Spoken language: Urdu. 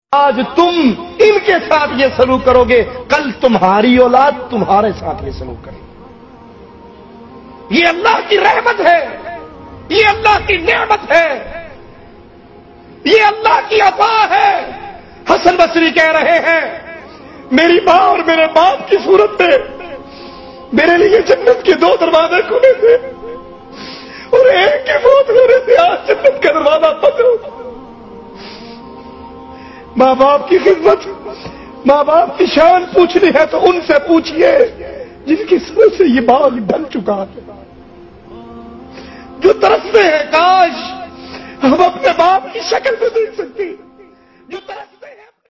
آج تم ان کے ساتھ یہ سلوک کرو گے، کل تمہاری اولاد تمہارے ساتھ یہ سلوک کرے گی۔ یہ اللہ کی رحمت ہے، یہ اللہ کی نعمت ہے، یہ اللہ کی عطا ہے۔ حسن بصری کہہ رہے ہیں میری ماں اور میرے باپ کی صورت میں میرے لیے جنت کے 2 دروازے کھلے تھے اور ایک کے فوت ہونے سے آج جنت کا دروازہ بند ہو۔ ماں باپ کی خدمت، ماں باپ کی شان پوچھنی ہے تو ان سے پوچھئے جن کی سر سے یہ باغ ڈھل چکا ہے، جو ترستے ہیں کاش ہم اپنے باپ کی شکل میں دیکھ سکتے، جو ترستے